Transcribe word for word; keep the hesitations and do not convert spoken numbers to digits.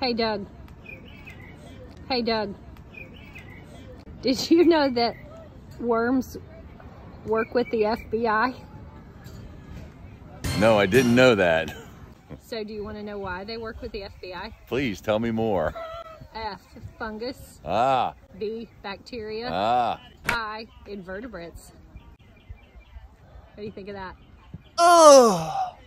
Hey, Doug. Hey, Doug. Did you know that worms work with the F B I? No, I didn't know that. So do you want to know why they work with the F B I? Please tell me more. F, fungus. Ah. B, bacteria. Ah. I, invertebrates. What do you think of that? Oh.